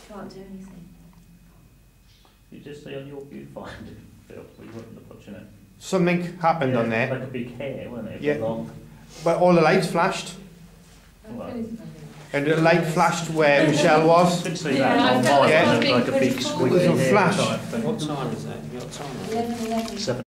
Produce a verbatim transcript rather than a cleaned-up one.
Can't do anything. You just say on your viewfinder, Phil, we weren't watching it. Something happened Yeah, on there, like a big hair, wasn't it? Yeah. Long. but all the lights flashed, Well, and the light flashed where Michelle was. I could see Yeah, that I on felt mine, like it I was looked like a being big pretty squiggly It was a hair flash. type thing. What time is that? You got a time on it? eleven eleven. Seven